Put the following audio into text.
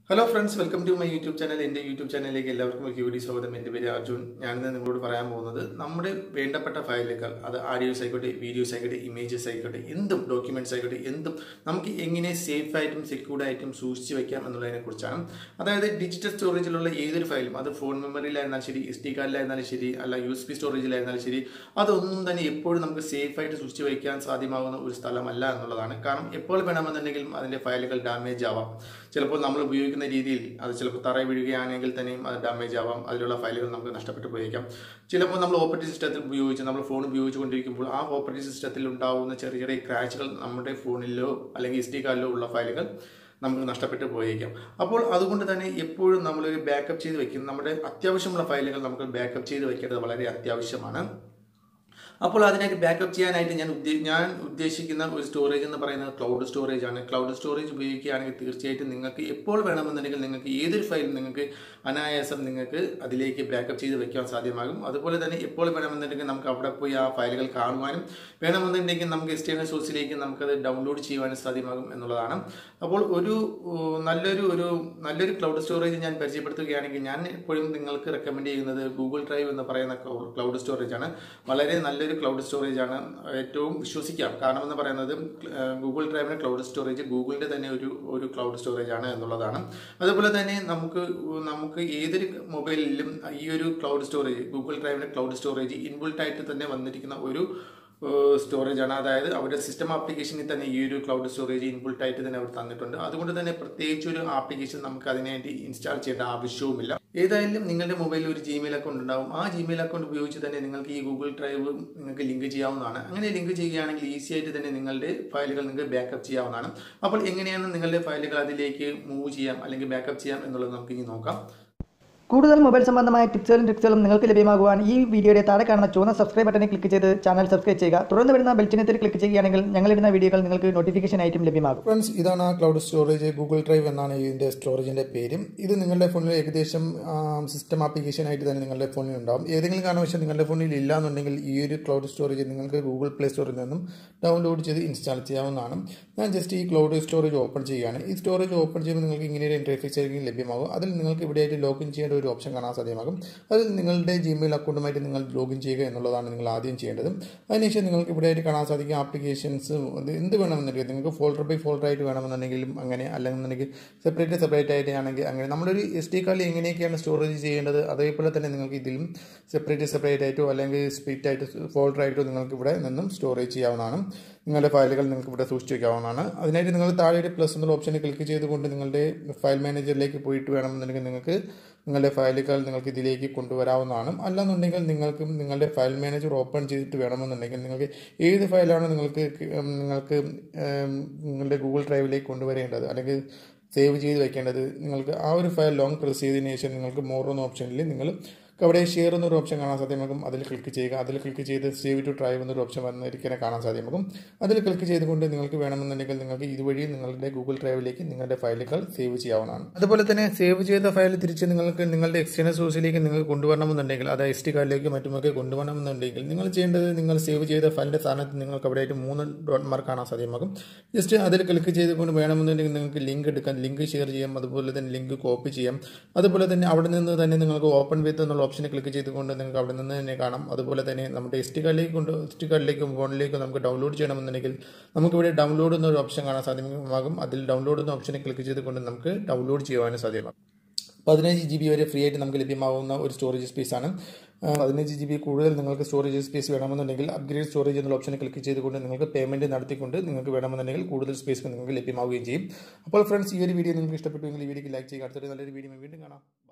Hello friends, welcome to my YouTube channel. In the YouTube channel, എല്ലാവർക്കും video സ്വാഗതം. എൻ്റെ പേര് അർജുൻ. ഞാൻ ഇന്ന് നിങ്ങളോട് പറയാൻ പോകുന്നത് നമ്മുടെ വേണ്ടപ്പെട്ട ഫയലുകൾ, അത് ആഡിയോസ് ആയിക്കോട്ടെ, വീഡിയോസ് ആയിക്കോട്ടെ, ഇമേജസ് ആയിക്കോട്ടെ, എന്തും ഡോക്യുമെന്റ്സ് ആയിക്കോട്ടെ, എന്തും നമുക്ക് എങ്ങനെ സേഫ് ആയിട്ടും സെക്യൂർഡ് ആയിട്ടും സൂക്ഷിച്ചു വെക്കാം എന്നുള്ളതിനെ കുറിച്ചാണ്. അതായത് ഡിജിറ്റൽ സ്റ്റോറേജിലുള്ള ഏതൊരു ഫയലും, അത് ഫോൺ മെമ്മറിയിലായിരുന്നാലും ശരി, SD കാർഡിലായിരുന്നാലും ശരി, അല്ല USB സ്റ്റോറേജിലായിരുന്നാലും ശരി, അതൊന്നും തന്നെ എപ്പോഴും നമുക്ക് സേഫ് ആയിട്ട് സൂക്ഷിച്ചു വയ്ക്കാൻ സാധ്യമാകുന്ന ഒരു സ്ഥലമല്ല എന്നുള്ളതാണ്. കാരണം എപ്പോൾ വേണമെന്നുണ്ടെങ്കിലും അതിന്റെ ഫയലുകൾ ഡാമേജ് ആവാം. ചിലപ്പോൾ നമ്മൾ ഉപയോഗിക്കുന്ന രീതിയിൽ അത് ചിലപ്പോൾ തറയിൽ വീഴുകയാണെങ്കിൽ തന്നെയും അത് ഡാമേജ് ആവാം. അതിലുള്ള ഫയലുകൾ നമുക്ക് നഷ്ടപ്പെട്ടു പോയേക്കാം. ചിലപ്പോൾ നമ്മൾ ഓപ്പറേറ്റിംഗ് സിസ്റ്റത്തിൽ നമ്മൾ ഫോൺ ഉപയോഗിച്ചുകൊണ്ടിരിക്കുമ്പോൾ ആ ഓപ്പറേറ്റിംഗ് സിസ്റ്റത്തിൽ ഉണ്ടാകുന്ന ചെറിയ ചെറിയ ക്രാച്ചുകൾ നമ്മുടെ ഫോണിലോ അല്ലെങ്കിൽ SD കാർഡിലോ ഉള്ള ഫയലുകൾ നമുക്ക് നഷ്ടപ്പെട്ടു പോയേക്കാം. അപ്പോൾ അതുകൊണ്ട് തന്നെ എപ്പോഴും നമ്മളൊരു ബാക്കപ്പ് ചെയ്ത് വയ്ക്കും. നമ്മുടെ അത്യാവശ്യമുള്ള ഫയലുകൾ നമുക്ക് ബാക്കപ്പ് ചെയ്ത് വയ്ക്കേണ്ടത് വളരെ അത്യാവശ്യമാണ്. അപ്പോൾ അതിനായിട്ട് ബാക്കപ്പ് ചെയ്യാനായിട്ട് ഞാൻ ഉദ്ദേശിക്കുന്ന ഒരു സ്റ്റോറേജ് എന്ന് പറയുന്നത് ക്ലൗഡ് സ്റ്റോറേജ് ആണ്. ക്ലൗഡ് സ്റ്റോറേജ് ഉപയോഗിക്കുകയാണെങ്കിൽ തീർച്ചയായിട്ടും നിങ്ങൾക്ക് എപ്പോൾ വേണമെന്നുണ്ടെങ്കിൽ നിങ്ങൾക്ക് ഏതൊരു ഫയലും നിങ്ങൾക്ക് അനായാസം നിങ്ങൾക്ക് അതിലേക്ക് ബാക്കപ്പ് ചെയ്ത് വെക്കാൻ സാധ്യമാകും. അതുപോലെ തന്നെ എപ്പോൾ വേണമെന്നുണ്ടെങ്കിൽ നമുക്ക് അവിടെ പോയി ആ ഫയലുകൾ കാണുവാനും വേണമെന്നുണ്ടെങ്കിൽ നമുക്ക് എക്സ്റ്റേണൽ സോഴ്സിലേക്ക് നമുക്കത് ഡൗൺലോഡ് ചെയ്യുവാനും സാധ്യമാകും എന്നുള്ളതാണ്. അപ്പോൾ നല്ലൊരു ക്ലൗഡ് സ്റ്റോറേജ് ഞാൻ പരിചയപ്പെടുത്തുകയാണെങ്കിൽ ഞാൻ എപ്പോഴും നിങ്ങൾക്ക് റെക്കമെൻഡ് ചെയ്യുന്നത് ഗൂഗിൾ ഡ്രൈവ് എന്ന് പറയുന്ന ക്ലൗഡ് സ്റ്റോറേജ് ആണ്. വളരെ നല്ലൊരു ക്ലൗഡ് സ്റ്റോറേജ് ആണ്, ഏറ്റവും വിശ്വസിക്കാം. കാരണം എന്ന് പറയുന്നത് ഗൂഗിൾ ഡ്രൈവിന്റെ ക്ലൗഡ് സ്റ്റോറേജ് ഗൂഗിളിന്റെ തന്നെ ഒരു ക്ലൗഡ് സ്റ്റോറേജ് ആണ് എന്നുള്ളതാണ്. അതുപോലെ തന്നെ നമുക്ക് ഏതൊരു മൊബൈലിലും ഈ ഒരു ക്ലൗഡ് സ്റ്റോറേജ്, ഗൂഗിൾ ഡ്രൈവിന്റെ ക്ലൗഡ് സ്റ്റോറേജ് ഇൻബിൽട്ട് ആയിട്ട് തന്നെ വന്നിരിക്കുന്ന ഒരു സ്റ്റോറേജ് ആണ്. അതായത് അവരുടെ സിസ്റ്റം ആപ്ലിക്കേഷനിൽ തന്നെ ഈ ഒരു ക്ലൗഡ് സ്റ്റോറേജ് ഇൻബിൽട്ട് ആയിട്ട് തന്നെ അവർ തന്നിട്ടുണ്ട്. അതുകൊണ്ട് തന്നെ പ്രത്യേകിച്ച് ഒരു ആപ്ലിക്കേഷൻ നമുക്ക് അതിനായിട്ട് ഇൻസ്റ്റാൾ ചെയ്യേണ്ട ആവശ്യവുമില്ല. ഏതായാലും നിങ്ങളുടെ മൊബൈലിൽ ഒരു ജിമെയിൽ അക്കൗണ്ട് ഉണ്ടാവും. ആ ജിമെയിൽ അക്കൗണ്ട് ഉപയോഗിച്ച് തന്നെ നിങ്ങൾക്ക് ഈ ഗൂഗിൾ ഡ്രൈവ് നിങ്ങൾക്ക് ലിങ്ക് ചെയ്യാവുന്നതാണ്. അങ്ങനെ ലിങ്ക് ചെയ്യുകയാണെങ്കിൽ ഈസി ആയിട്ട് തന്നെ നിങ്ങളുടെ ഫയലുകൾ നിങ്ങൾക്ക് ബാക്കപ്പ് ചെയ്യാവുന്നതാണ്. അപ്പോൾ എങ്ങനെയാണ് നിങ്ങളുടെ ഫയലുകൾ അതിലേക്ക് മൂവ് ചെയ്യാം അല്ലെങ്കിൽ ബാക്കപ്പ് ചെയ്യാം എന്നുള്ളത് നമുക്ക് ഇനി നോക്കാം. കൂടുതൽ മൊബൈൽ സംബന്ധമായ ടിപ്സുകളും ട്രിക്സുകളും നിങ്ങൾക്ക് ലഭ്യമാകുവാൻ ഈ വീഡിയോയുടെ താഴെ കാണുന്ന ചുവന്ന സബ്സ്ക്രൈബ് ബട്ടണിൽ ക്ലിക്ക് ചെയ്ത് ചാനൽ സബ്സ്ക്രൈബ് ചെയ്യുക. തുടർന്ന് വരുന്ന ബെൽ ചിഹ്നത്തിൽ ക്ലിക്ക് ചെയ്യുകയാണെങ്കിൽ ഞങ്ങളിടുന്ന വീഡിയോകൾ നിങ്ങൾക്ക് നോട്ടിഫിക്കേഷൻ ആയിട്ടും ലഭ്യമാകും. ഫ്രണ്ട്സ്, ഇതാണ് ആ ക്ലൗഡ് സ്റ്റോറേജ്. ഗൂഗിൾ ഡ്രൈവ് എന്നാണ് ഇതിന്റെ സ്റ്റോറേജിന്റെ പേരും. ഇത് നിങ്ങളുടെ ഫോണിൽ ഏകദേശം സിസ്റ്റം ആപ്ലിക്കേഷൻ ആയിട്ട് തന്നെ നിങ്ങളുടെ ഫോണിൽ ഉണ്ടാവും. ഏതെങ്കിലും കാരണവശാൽ നിങ്ങളുടെ ഫോണിൽ ഇല്ല എന്നുണ്ടെങ്കിൽ ഈ ഒരു ക്ലൗഡ് സ്റ്റോറേജ് നിങ്ങൾക്ക് ഗൂഗിൾ പ്ലേ സ്റ്റോറിൽ നിന്നും ഡൗൺലോഡ് ചെയ്ത് ഇൻസ്റ്റാൾ ചെയ്യാവുന്നതാണ്. ഞാൻ ജസ്റ്റ് ഈ ക്ലൗഡ് സ്റ്റോറേജ് ഓപ്പൺ ചെയ്യുകയാണ്. ഈ സ്റ്റോറേജ് ഓപ്പൺ ചെയ്യുമ്പോൾ നിങ്ങൾക്ക് ഇങ്ങനെ ഒരു ഇന്റർഫേസ് ആയിരിക്കും ലഭ്യമാകും. അതിൽ നിങ്ങൾക്ക് ഇവിടെയായിട്ട് ലോഗിൻ ചെയ്യേണ്ട ഒരു ഓപ്ഷൻ കാണാൻ സാധ്യമാകും. അതിൽ നിങ്ങളുടെ ജിമെയിൽ അക്കൗണ്ടുമായിട്ട് നിങ്ങൾ ലോഗിൻ ചെയ്യുക എന്നുള്ളതാണ് നിങ്ങൾ ആദ്യം ചെയ്യേണ്ടത്. അതിനുശേഷം നിങ്ങൾക്ക് ഇവിടെയായിട്ട് കാണാൻ സാധിക്കും ആപ്ലിക്കേഷൻസ് എന്ത് വേണമെന്നുണ്ടെങ്കിൽ നിങ്ങൾക്ക് ഫോൾഡർ ബൈ ഫോൾഡർ ആയിട്ട് വേണമെന്നുണ്ടെങ്കിലും അങ്ങനെ, അല്ലെന്നുണ്ടെങ്കിൽ സെപ്പറേറ്റ് ആയിട്ടാണെങ്കിൽ അങ്ങനെ. നമ്മളൊരു SD കാർഡിൽ എങ്ങനെയൊക്കെയാണ് സ്റ്റോറേജ് ചെയ്യേണ്ടത് അതേപോലെ തന്നെ നിങ്ങൾക്ക് ഇതിലും സെപ്പറേറ്റ് ആയിട്ടോ അല്ലെങ്കിൽ സ്പ്ലിറ്റ് ആയിട്ട് ഫോൾഡർ ആയിട്ടോ നിങ്ങൾക്ക് ഇവിടെ നിന്നും സ്റ്റോറേജ് ചെയ്യാവുന്നതാണ്. നിങ്ങളുടെ ഫയലുകൾ നിങ്ങൾക്ക് ഇവിടെ സൂക്ഷിച്ച് വയ്ക്കാവുന്നതാണ്. അതിനായിട്ട് നിങ്ങൾ താഴെ ഒരു പ്ലസ് എന്നുള്ള ഓപ്ഷനിൽ ക്ലിക്ക് ചെയ്തുകൊണ്ട് നിങ്ങളുടെ ഫയൽ മാനേജറിലേക്ക് പോയിട്ട് വേണമെന്നുണ്ടെങ്കിൽ നിങ്ങൾക്ക് നിങ്ങളുടെ ഫയലുകൾ നിങ്ങൾക്ക് ഇതിലേക്ക് കൊണ്ടുവരാവുന്നതാണ്. അല്ലാന്നുണ്ടെങ്കിൽ നിങ്ങളുടെ ഫയൽ മാനേജർ ഓപ്പൺ ചെയ്തിട്ട് വേണമെന്നുണ്ടെങ്കിൽ നിങ്ങൾക്ക് ഏത് ഫയലാണ് നിങ്ങൾക്ക് നിങ്ങളുടെ ഗൂഗിൾ ഡ്രൈവിലേക്ക് കൊണ്ടുവരേണ്ടത് അല്ലെങ്കിൽ സേവ് ചെയ്ത് വെക്കേണ്ടത്, നിങ്ങൾക്ക് ആ ഒരു ഫയൽ ലോങ് പ്രസ് ചെയ്തതിനു ശേഷം നിങ്ങൾക്ക് മോർ എന്ന ഓപ്ഷനിൽ നിങ്ങൾ അവിടെ ഷെയർ എന്നൊരു ഓപ്ഷൻ കാണാൻ സാധ്യമാകും. അതിൽ ക്ലിക്ക് ചെയ്യുക. അതിൽ ക്ലിക്ക് ചെയ്ത് സേവ് ടു ഡ്രൈവ് എന്നൊരു ഓപ്ഷൻ വന്നിരിക്കാനെ കാണാൻ സാധ്യമാകും. അതിൽ ക്ലിക്ക് ചെയ്തുകൊണ്ട് നിങ്ങൾക്ക് വേണമെന്നുണ്ടെങ്കിൽ നിങ്ങൾക്ക് ഇതുവഴി നിങ്ങളുടെ ഗൂഗിൾ ഡ്രൈവിലേക്ക് നിങ്ങളുടെ ഫയലുകൾ സേവ് ചെയ്യാവുന്നതാണ്. അതുപോലെ തന്നെ സേവ് ചെയ്ത ഫയൽ തിരിച്ച് നിങ്ങൾക്ക് നിങ്ങളുടെ എക്സ്റ്റേണൽ സോഴ്സിലേക്ക് നിങ്ങൾക്ക് കൊണ്ടുവരണമെന്നുണ്ടെങ്കിൽ, അതായത് SD കാർഡിലേക്ക് മറ്റുമൊക്കെ കൊണ്ടുവരണമെന്നുണ്ടെങ്കിൽ നിങ്ങൾ ചെയ്യേണ്ടത്, നിങ്ങൾ സേവ് ചെയ്ത ഫയലിന്റെ സ്ഥാനത്ത് നിങ്ങൾക്ക് അവിടെയായിട്ട് 3 ഡോട്ട് മാർക്ക് കാണാൻ സാധ്യമാകും. ജസ്റ്റ് അതിൽ ക്ലിക്ക് ചെയ്തുകൊണ്ട് വേണമെന്നുണ്ടെങ്കിൽ നിങ്ങൾക്ക് ലിങ്ക് എടുക്കാം, ലിങ്ക് ഷെയർ ചെയ്യാം, അതുപോലെ തന്നെ ലിങ്ക് കോപ്പി ചെയ്യാം. അതുപോലെ തന്നെ അവിടെ നിന്ന് തന്നെ നിങ്ങൾക്ക് ഓപ്പൺ വിത്ത് എന്നുള്ള ഓപ്ഷനെ ക്ലിക്ക് ചെയ്തുകൊണ്ട് നിങ്ങൾക്ക് അവിടെ നിന്ന് തന്നെ കാണാം. അതുപോലെ തന്നെ നമ്മുടെ SD കാർഡിലേക്കും ഫോണിലേക്കും നമുക്ക് ഡൗൺലോഡ് ചെയ്യണമെന്നുണ്ടെങ്കിൽ നമുക്കിവിടെ ഡൗൺലോഡ് എന്നൊരു ഓപ്ഷൻ കാണാൻ സാധ്യമാകും. അതിൽ ഡൗൺലോഡ് എന്ന ഓപ്ഷനെ ക്ലിക്ക് ചെയ്തുകൊണ്ട് നമുക്ക് ഡൗൺലോഡ് ചെയ്യുവാനും സാധ്യമാകും. 15 GB വരെ ഫ്രീ ആയിട്ട് നമുക്ക് ലഭ്യമാകുന്ന ഒരു സ്റ്റോറേജ് സ്പേസ് ആണ്. 15 GB കൂടുതൽ നിങ്ങൾക്ക് സ്റ്റോറേജ് സ്പേസ് വേണമെന്നുണ്ടെങ്കിൽ അപ്ഗ്രേഡ് സ്റ്റോറേജ് എന്നുള്ള ഓപ്ഷനെ ക്ലിക്ക് ചെയ്തുകൊണ്ട് നിങ്ങൾക്ക് പേയ്മെന്റ് നടത്തിക്കൊണ്ട് നിങ്ങൾക്ക് വേണമെന്നുണ്ടെങ്കിൽ കൂടുതൽ സ്പേസ് നിങ്ങൾക്ക് ലഭ്യമാവുകയും ചെയ്യും. അപ്പോൾ ഫ്രണ്ട്സ്, ഈ ഒരു വീഡിയോ നിങ്ങൾക്ക് ഇഷ്ടപ്പെട്ടുവെങ്കിൽ ഈ വീഡിയോക്ക് ലൈക്ക് ചെയ്യുക. അടുത്തൊരു നല്ലൊരു വീഡിയോ വീണ്ടും കാണാം.